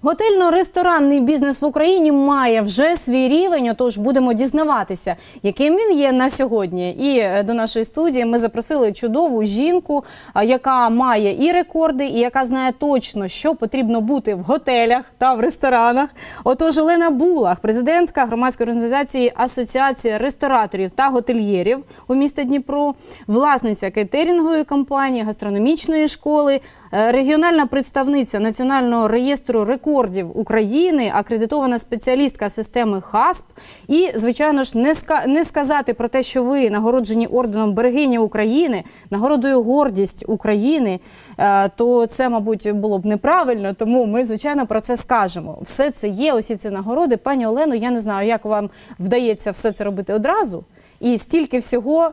Готельно-ресторанний бізнес в Україні має вже свій рівень, отож будемо дізнаватися, яким він є на сьогодні. І до нашої студії ми запросили чудову жінку, яка має і рекорди, і яка знає точно, що потрібно бути в готелях та в ресторанах. Отож, Олена Булах, президентка громадської організації Асоціація рестораторів та готельєрів у місті Дніпро, власниця кейтерингової компанії, гастрономічної школи, регіональна представниця Національного реєстру рекордів України, акредитована спеціалістка системи ХАСП. І, звичайно ж, не сказати про те, що ви нагороджені орденом Берегиня України, нагородою Гордість України, то це, мабуть, було б неправильно, тому ми, звичайно, про це скажемо. Все це є, усі ці нагороди. Пані Олено, я не знаю, як вам вдається все це робити одразу. І стільки всього,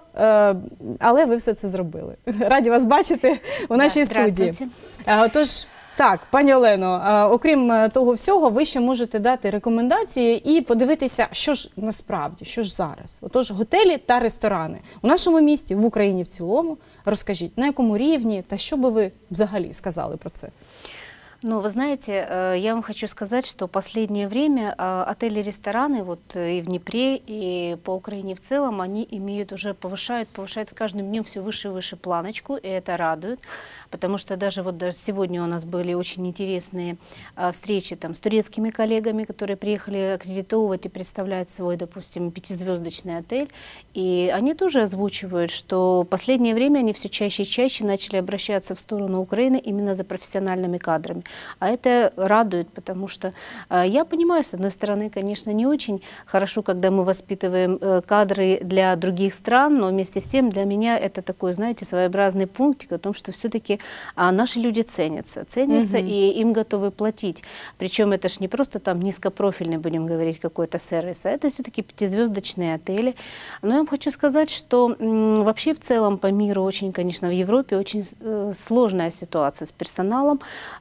але ви все це зробили. Раді вас бачити у нашій студії. Тож, так, пані Олено, окрім того всього, ви ще можете дати рекомендації і подивитися, що ж насправді, що ж зараз. Отож, готелі та ресторани у нашому місті, в Україні в цілому. Розкажіть, на якому рівні та що би ви взагалі сказали про це? Ну, вы знаете, я вам хочу сказать, что в последнее время отели и рестораны вот и в Днепре, и по Украине в целом, они имеют уже, повышают с каждым днем все выше и выше планочку, и это радует, потому что даже сегодня у нас были очень интересные встречи там с турецкими коллегами, которые приехали аккредитовывать и представлять свой, допустим, 5-звездочный отель, и они тоже озвучивают, что в последнее время они все чаще и чаще начали обращаться в сторону Украины именно за профессиональными кадрами. А это радует, потому что я понимаю, с одной стороны, конечно, не очень хорошо, когда мы воспитываем кадры для других стран, но вместе с тем для меня это такой, знаете, своеобразный пунктик о том, что все-таки наши люди ценятся, и им готовы платить. Причем это же не просто там низкопрофильный, будем говорить, какой-то сервис, а это все-таки 5-звездочные отели. Но я вам хочу сказать, что вообще в целом по миру очень, конечно, в Европе очень сложная ситуация с персоналом.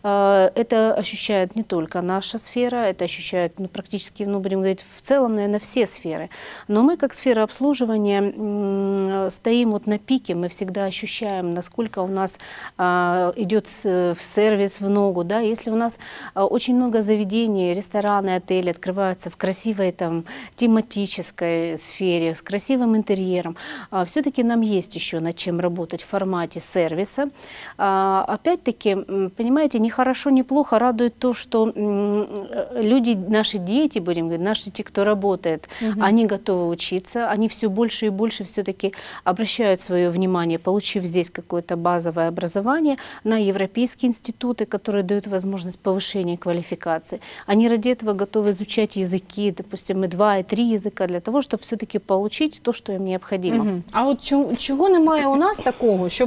Это ощущает не только наша сфера, это ощущают практически, будем говорить, в целом, наверное, все сферы. Но мы, как сфера обслуживания, стоим вот на пике, мы всегда ощущаем, насколько у нас идет сервис в ногу. Да? Если у нас очень много заведений, рестораны, отели открываются в красивой там, тематической сфере, с красивым интерьером, все-таки нам есть еще над чем работать в формате сервиса. Опять-таки, понимаете, нехорошо, неплохо радует то, что люди, наши дети, будем говорить, наши те, кто работает, они готовы учиться, они все больше и больше все-таки обращают свое внимание, получив здесь какое-то базовое образование, на европейские институты, которые дают возможность повышения квалификации. Они ради этого готовы изучать языки, допустим, и 2, и 3 языка, для того, чтобы все-таки получить то, что им необходимо. А от чого немає у нас такого, щоб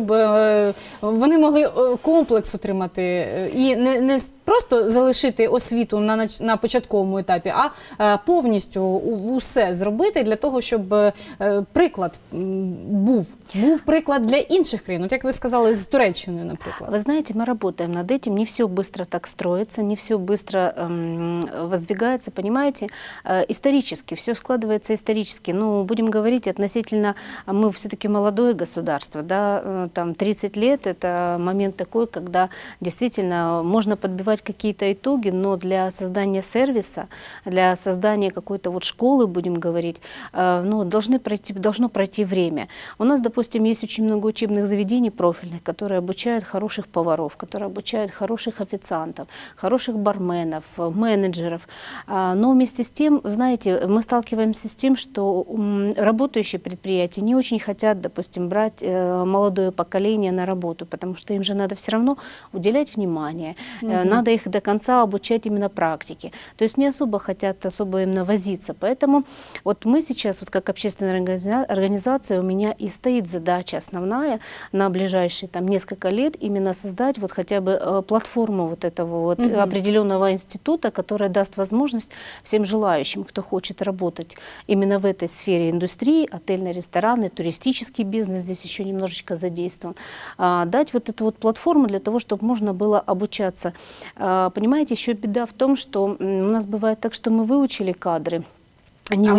вони могли комплекс отримати і не просто залишити освіту на початковому етапі, а повністю усе зробити для того, щоб приклад був приклад для інших країн. От як ви сказали, з Туреччиною, наприклад. Вы знаете, мы работаем над этим, не все быстро так строится, не все быстро воздвигается, понимаете, исторически, все складывается исторически. Ну, будем говорить относительно, мы все-таки молодое государство, да, там 30 лет, это момент такой, когда действительно можно подбивать какие-то итоги, но для создания сервиса, для создания какой-то вот школы, будем говорить, ну, должно пройти время. У нас, допустим, есть очень много учебных заведений профильных, которые обучают хороших поваров, которые обучают хороших официантов, хороших барменов, менеджеров. Но вместе с тем, знаете, мы сталкиваемся с тем, что работающие предприятия не очень хотят, допустим, брать молодое поколение на работу, потому что им же надо все равно уделять внимание, надо их до конца обучать именно практике. То есть не особо хотят именно возиться. Поэтому вот мы сейчас, вот как общественная организация, у меня и стоит задача основная на ближайшие там несколько лет именно создать вот хотя бы платформу вот этого вот определенного института, которая даст возможность всем желающим, кто хочет работать именно в этой сфере индустрии, отельные рестораны, туристический бизнес здесь еще немножечко задействован, дать вот эту вот платформу для того, чтобы можно было обучаться. Понимаете, еще беда в том, что у нас бывает так, что мы выучили кадры, Они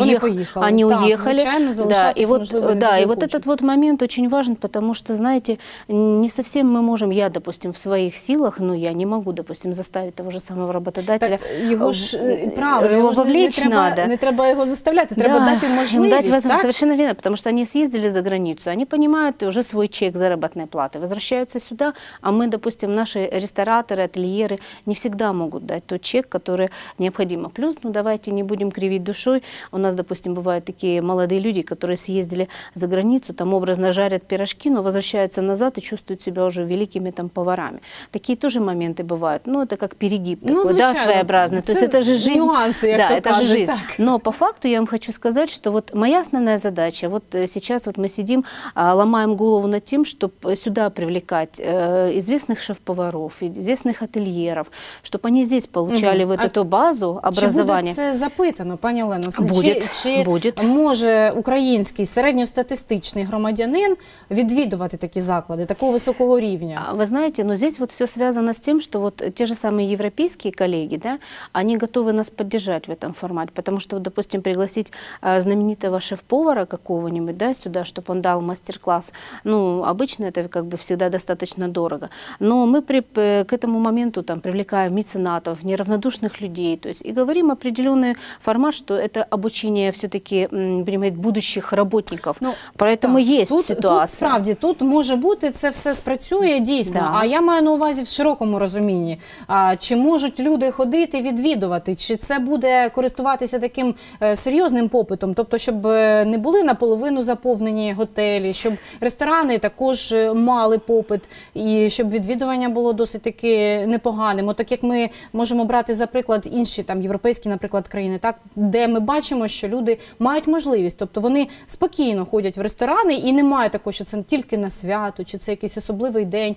уехали, да, и вот этот вот момент очень важен, потому что, знаете, не совсем мы можем, я, допустим, в своих силах, но я не могу, допустим, заставить того же самого работодателя, так, его ж, правильно, его вовлечь надо. Не треба його заставляти, треба дати можливість. Дать совершенно верно, потому что они съездили за границу, они понимают уже свой чек заработной платы, возвращаются сюда, а мы, допустим, наши рестораторы, ательеры не всегда могут дать тот чек, который необходимо. Плюс, ну давайте не будем кривить душой, у нас, допустим, бывают такие молодые люди, которые съездили за границу, там образно жарят пирожки, но возвращаются назад и чувствуют себя уже великими там поварами. Такие тоже моменты бывают. Ну, это как перегиб такой, да, своеобразный. То есть это же жизнь. Нюансы, да, это же жизнь. Так. Но по факту я вам хочу сказать, что вот моя основная задача, вот сейчас вот мы сидим, ломаем голову над тем, чтобы сюда привлекать известных шеф-поваров, известных ательеров, чтобы они здесь получали вот эту базу образования. Чи буде це запитано, пані Олено? Буде. Чи може український середньостатистичний громадянин відвідувати такі заклади такого високого рівня? Вы знаете, но здесь вот все связано с тем, что вот те же самые европейские коллеги, да, они готовы нас поддержать в этом формате, потому что, допустим, пригласить знаменитого шеф-повара какого-нибудь, да, сюда, чтобы он дал мастер-класс, ну, обычно это как бы всегда достаточно дорого, но мы к этому моменту там привлекаем меценатов, неравнодушных людей, то есть и говорим определенный формат, что это обучение все-таки, понимаете, будущих работников. Ну, поэтому є ситуація. Тут справді, тут може бути, це все спрацює дійсно, да. А я маю на увазі в широкому розумінні. Чи можуть люди ходити, відвідувати, чи це буде користуватися таким серйозним попитом, тобто, щоб не були наполовину заповнені готелі, щоб ресторани також мали попит, і щоб відвідування було досить таки непоганим. Отак як ми можемо брати за приклад інші там європейські, наприклад, країни, так, де ми бачимо, що люди мають можливість, тобто вони спокійно ходять в ресторани і немає такого, що це тільки на свято, чи це якийсь особливий день.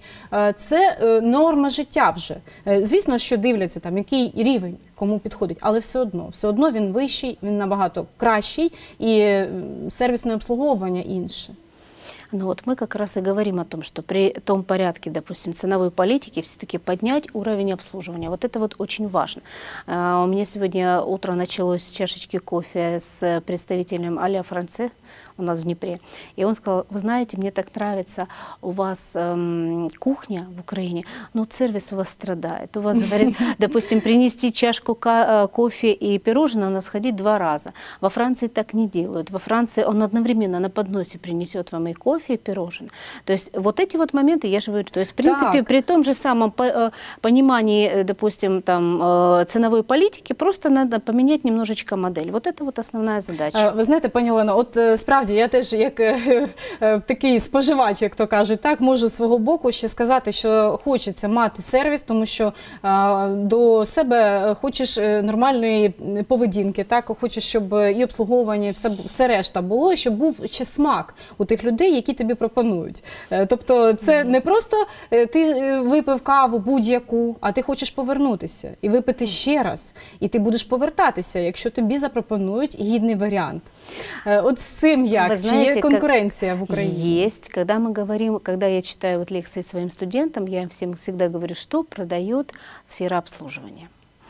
Це норма життя вже. Звісно, що дивляться там, який рівень кому підходить, але все одно він вищий, він набагато кращий і сервісне обслуговування інше. Ну вот мы как раз и говорим о том, что при том порядке, допустим, ценовой политики все-таки поднять уровень обслуживания. Вот это вот очень важно. У меня сегодня утро началось с чашечки кофе с представителем а-ля Франце у нас в Днепре. И он сказал, вы знаете, мне так нравится у вас кухня в Украине, но сервис у вас страдает. У вас, говорит, допустим, принести чашку кофе и пирожное, надо сходить 2 раза. Во Франции так не делают. Во Франции он одновременно на подносе принесет вам и кофе, и пирожное. То есть вот эти вот моменты, я же говорю, то есть в принципе так. При том же самом понимании, допустим, там ценовой политики, просто надо поменять немножечко модель. Вот это вот основная задача. Ви знаєте, пані Олено, от справді я теж як такий споживач, як то кажуть, так, можу з свого боку ще сказати, що хочеться мати сервіс, тому що до себе хочеш нормальної поведінки, так, хочеш, щоб і обслуговування, все решта було, щоб був ще смак у тих людей, які тобі пропонують. Тобто це не просто ти випив каву будь-яку, а ти хочеш повернутися і випити ще раз, і ти будеш повертатися, якщо тобі запропонують гідний варіант. От з цим як? Знаете, чи є конкуренция в Украине? Есть. Когда я читаю вот лекции своим студентам, я всем всегда говорю, что продает сфера обслуживания.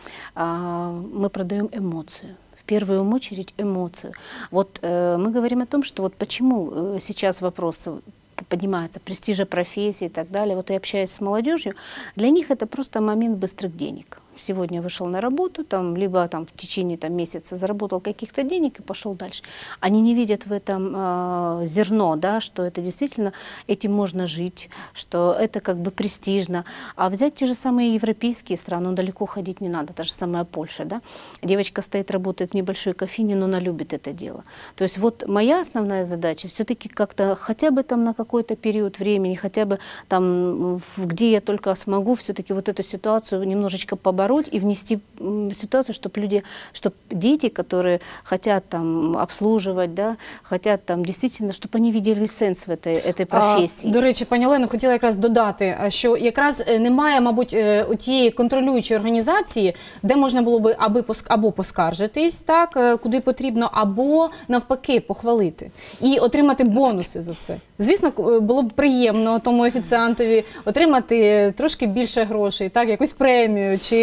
Мы продаем эмоцию. В первую очередь эмоцию. Вот мы говорим о том, что вот почему сейчас вопрос поднимается престижа профессии и так далее. Вот я общаюсь с молодежью, для них это просто момент быстрых денег. Сегодня вышел на работу, там, либо там, в течение там, месяца заработал каких-то денег и пошел дальше. Они не видят в этом зерно, да, что это действительно, этим можно жить, что это как бы престижно. А взять те же самые европейские страны, ну, далеко ходить не надо, та же самая Польша. Да? Девочка стоит, работает в небольшой кофейне, но она любит это дело. То есть вот моя основная задача все-таки как-то хотя бы там на какой-то период времени, хотя бы там, где я только смогу, все-таки вот эту ситуацию немножечко побороть и внести ситуацию, чтобы дети, которые хотят там обслуживать, да, хотят там действительно, чтобы они видели сенс в этой професії. До речі, пані Олено, хотіла якраз додати, що якраз немає, мабуть, тієї контролюючої організації, де можна було би або поскаржитись, так, куди потрібно, або навпаки похвалити і отримати бонуси за це. Звісно, було б приємно тому офіціантові отримати трошки більше грошей, так, якусь премію, чи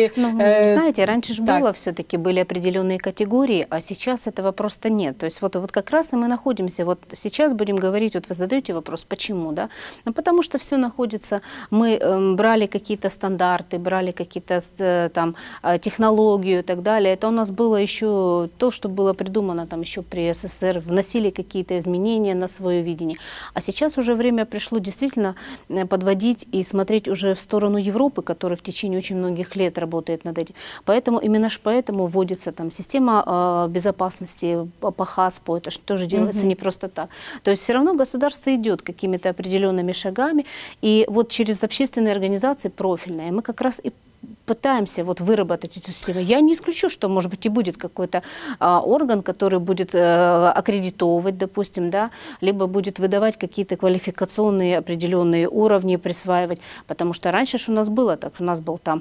чи... Ну, знаете, раньше же так. было все-таки, были определенные категории, а сейчас этого просто нет. То есть вот как раз и мы находимся, вот сейчас будем говорить, вот вы задаете вопрос, почему, да? Ну, потому что все находится, мы брали какие-то стандарты, брали какие-то там технологию и так далее. Это у нас было еще то, что было придумано там еще при СССР, вносили какие-то изменения на свое видение. А сейчас уже время пришло действительно подводить и смотреть уже в сторону Европы, которая в течение очень многих лет работает над этим. Поэтому именно поэтому вводится там система безопасности по ХАСПу, это же тоже делается не просто так. То есть все равно государство идет какими-то определенными шагами, и вот через общественные организации профильные мы как раз и пытаемся вот выработать эту систему. Я не исключу, что, может быть, и будет какой-то орган, который будет аккредитовывать, допустим, да, либо будет выдавать какие-то квалификационные определенные уровни, присваивать, потому что раньше же у нас было так, у нас был там,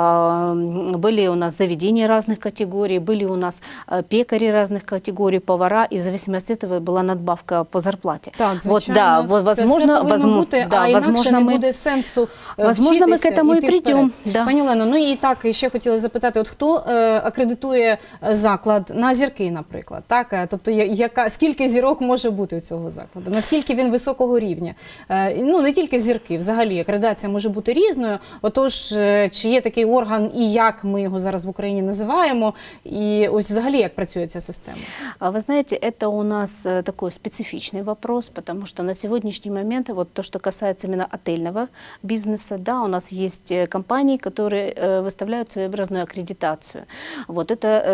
были у нас заведения разных категорий, были у нас пекари разных категорий, повара, и в зависимости от этого была надбавка по зарплате. Так, вот, да, возможно, возможно, не буде сенсу возможно, мы к этому и придем. Да. Пані Олено, ну і так, ще хотіла запитати, от хто акредитує заклад на зірки, наприклад, так? Тобто, скільки зірок може бути у цього закладу? Наскільки він високого рівня? Ну, не тільки зірки, взагалі, акредитація може бути різною. Отож, чи є такий орган і як ми його зараз в Україні називаємо? І ось взагалі, як працює ця система? Вы знаете, это у нас такой специфичный вопрос, потому что на сегодняшний момент, вот то, что касается именно отельного бизнеса, да, у нас есть компании, которые выставляют своеобразную аккредитацию. Вот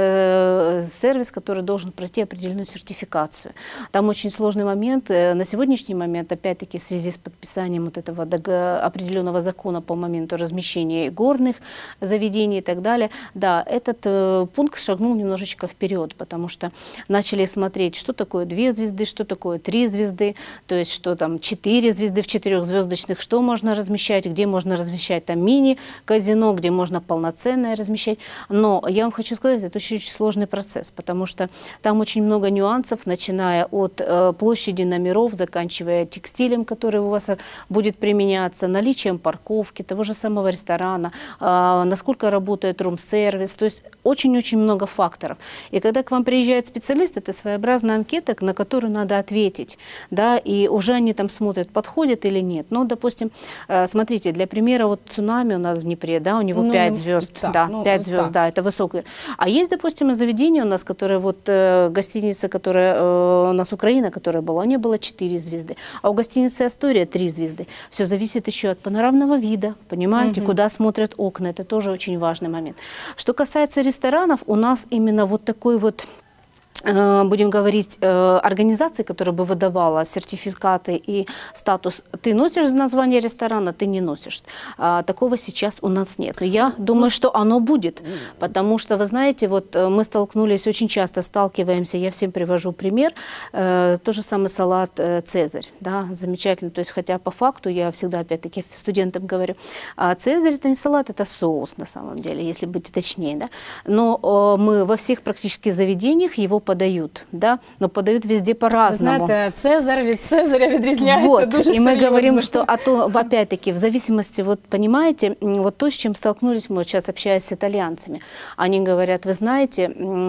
это сервис, который должен пройти определенную сертификацию. Там очень сложный момент. На сегодняшний момент, опять-таки, в связи с подписанием вот этого определенного закона по моменту размещения горных заведений и так далее, да, этот пункт шагнул немножечко вперед, потому что начали смотреть, что такое 2 звезды, что такое 3 звезды, то есть что там 4 звезды в 4-звездочных, что можно размещать, где можно размещать там мини-казино, где можно полноценное размещать. Но я вам хочу сказать, это очень сложный процесс, потому что там очень много нюансов, начиная от площади номеров, заканчивая текстилем, который у вас будет применяться, наличием парковки, того же самого ресторана, насколько работает рум-сервис, то есть очень-очень много факторов. И когда к вам приезжает специалист, это своеобразная анкета, на которую надо ответить, да, и уже они там смотрят, подходит или нет. Ну, допустим, смотрите, для примера, вот «Цунами» у нас в Днепре, да, у него 5 звезд, так, да, 5 звезд, да, это высокое. А есть, допустим, заведение у нас, которое вот гостиница, которая у нас Украина, которая была, у нее было 4 звезды, а у гостиницы «Астория» 3 звезды. Все зависит еще от панорамного вида, понимаете, куда смотрят окна, это тоже очень важный момент. Что касается ресторанов, у нас именно вот такой вот, будем говорить, организации, которая бы выдавала сертификаты и статус, ты носишь название ресторана, ты не носишь. Такого сейчас у нас нет. Но я думаю, что оно будет, потому что, вы знаете, вот мы столкнулись, очень часто сталкиваемся, я всем привожу пример, то же самый салат «Цезарь», да, замечательно, то есть, хотя по факту, я всегда опять-таки студентам говорю, «Цезарь» это не салат, это соус на самом деле, если быть точнее, да, но мы во всех практически заведениях его подают, да, но подают везде по-разному. Знаете, Цезарь від Цезаря відрізняється вот, дуже и мы серйозно. говорим, что, опять-таки, в зависимости, вот понимаете, вот то, с чем столкнулись мы сейчас, общаясь с итальянцами, они говорят, вы знаете,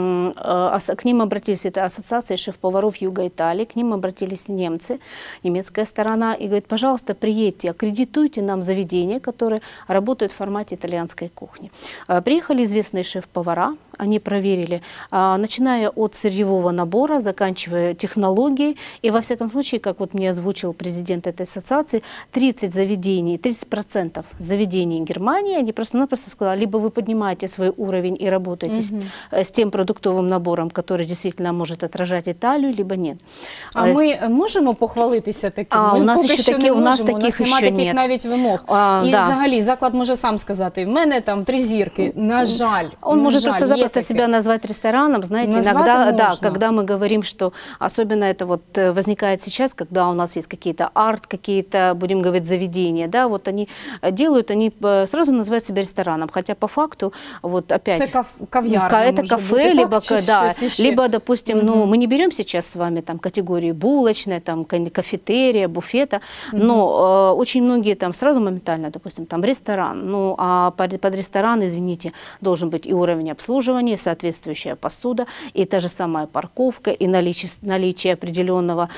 к ним обратились, это ассоциация шеф-поваров Юга Италии, к ним обратились немцы, немецкая сторона, и говорит, пожалуйста, приедьте, аккредитуйте нам заведения, которые работают в формате итальянской кухни. Приехали известные шеф-повара, они проверили, начиная от сырьевого набора, заканчивая технологией. И во всяком случае, как вот мне озвучил президент этой ассоциации, 30 заведений, 30% заведений Германии, они просто-напросто сказали, либо вы поднимаете свой уровень и работаете с тем продуктовым набором, который действительно может отражать Италию, либо нет. А ми можемо похвалитися таким? У нас поки ще що такі, не у нас можемо, таких у нас немає ще таких нет. навіть вимог. І да. взагалі заклад може сам сказати, в мене там 3 зірки, на жаль. Он может просто запросить просто себя назвать рестораном, знаете, Назвать иногда, да, можно. когда мы говорим, что особенно это вот возникает сейчас, когда у нас есть какие-то какие-то, будем говорить, заведения, да, вот они делают, они сразу называют себя рестораном, хотя по факту, вот опять... Это кав'ярня, это може кафе, бути, либо, так, чи да, щось іще? либо, допустим, ну, мы не берем сейчас с вами там категории булочная, там кафетерия, буфета, но очень многие там сразу моментально, допустим, там ресторан, ну, а под ресторан, извините, должен быть и уровень обслуживания, и соответствующая посуда, и та же самая парковка, и наличие определенного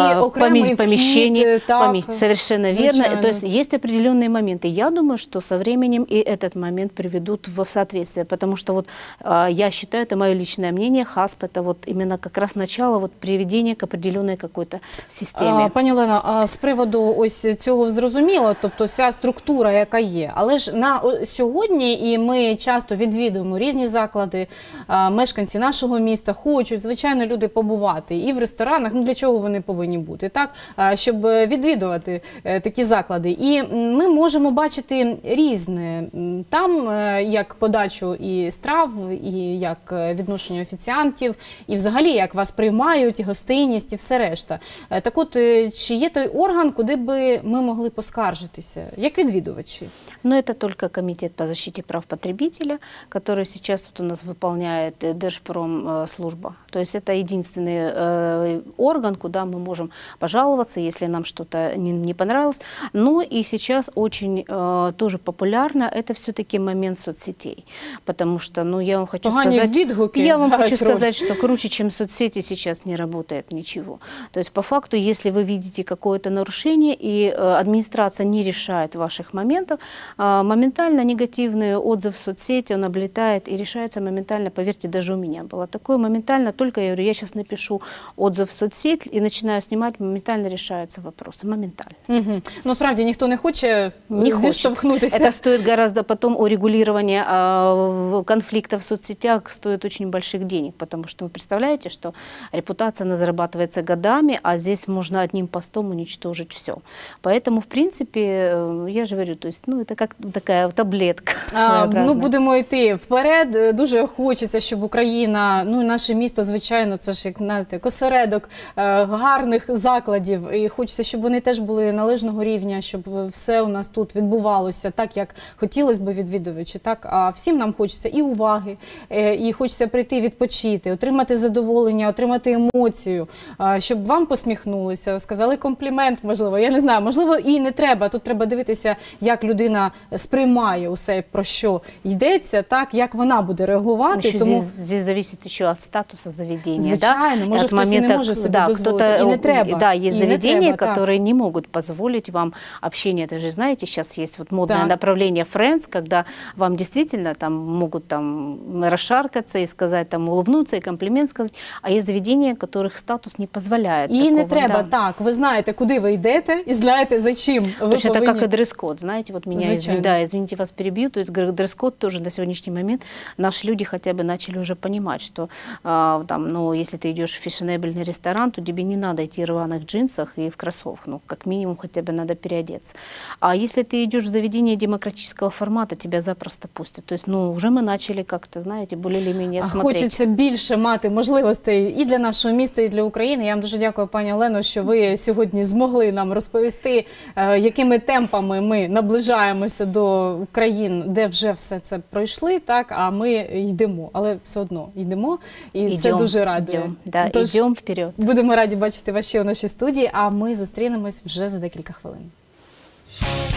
помещения, совершенно верно, то есть есть определенные моменты. Я думаю, что со временем и этот момент приведут в соответствие, потому что вот я считаю, это мое личное мнение, ХАСП это вот именно как раз начало вот приведения к определенной какой-то системе. Пані Олено, з приводу ось цього зрозуміло, тобто вся структура, яка є. Але ж на сьогодні, і ми часто відвідуємо різні заклади, мешканці нашого міста хочуть, звичайно, люди побувати і в ресторанах, ну для чого вони повинні бути, так? Щоб відвідувати такі заклади. І ми можемо бачити різне. Там як подачу і страв, і як відношення офіціантів, і взагалі як вас приймають, і гостинність, і все решта. Так от, чи є той орган, куди би ми могли поскаржитися, як відвідувачі? Но это только Комитет по защите прав потребителя, который сейчас вот у нас выполняет Держпромслужба. То есть это единственный орган, куда мы можем пожаловаться, если нам что-то не понравилось. Но и сейчас очень тоже популярно это все-таки момент соцсетей. Потому что, ну, я вам хочу сказать, что круче, чем соцсети, сейчас не работает ничего. То есть по факту, если вы видите какое-то нарушение и администрация не решает ваших моментов, моментально негативный отзыв в соцсети, он облетает и решается моментально. Поверьте, даже у меня было такое моментально, только я говорю, я сейчас напишу отзыв в соцсеть и начинаю снимать, моментально решаются вопросы, моментально. Угу. Ну, справді, ніхто не хоче зіштовхнутися. Это стоит гораздо потом урегулирование конфликта в соцсетях стоит очень больших денег, потому что вы представляете, что репутация она зарабатывается годами, а здесь можно одним постом уничтожить все. Поэтому, в принципе, я же говорю, то есть, ну, это как такая таблетка. Ну, будемо йти вперед. Дуже хочеться, щоб Україна, ну, наше місто, звичайно, це ж, як, знаєте, осередок гарних закладів. І хочеться, щоб вони теж були належного рівня, щоб все у нас тут відбувалося так, як хотілося б відвідувачі. Так? А всім нам хочеться і уваги, і хочеться прийти відпочити, отримати задоволення, отримати емоцію, щоб вам посміхнулися, сказали комплімент, можливо, я не знаю, можливо, і не треба. Тут треба дивитися, як людина сприймає усе, про що йдеться, так, як вона буде реагувати. Тому... Здесь зависит еще от статуса заведения. Звичайно, да? может, от момента, не может себе дозволить, и не треба. Да, есть заведения, треба, которые не могут позволить вам общение. Это же, знаете, сейчас есть вот модное направление Friends, когда вам действительно там могут там расшаркаться и сказать, там улыбнуться и комплимент сказать, а есть заведения, которых статус не позволяет. І не треба, так, ви знаєте, куди ви йдете, і знаєте, за чим ви Точно повинні. это как и дресс-код, знаете, вот меня, извините, вас перебью, то есть дресс-код тоже на сегодняшний момент наши люди хотя бы начали уже понимать, что там, ну, если ты идешь в фешенебельный ресторан, то тебе не надо идти в рваных джинсах и в кроссовках, ну, как минимум хотя бы надо переодеться. А если ты идешь в заведение демократического формата, тебя запросто пустят. То есть, ну, уже мы начали как-то, знаете, более или менее смотреть. Хочеться більше мати можливостей і для нашого міста, і для України. Я вам дуже дякую, пані Олено, що ви сьогодні змогли нам розповісти, якими темпами ми наближаємося до країн, де вже все це пройшли, так, а ми йдемо, але все одно йдемо, і це дуже радує. Да, йдемо вперед. Будемо раді бачити вас ще у нашій студії, а ми зустрінемось вже за декілька хвилин.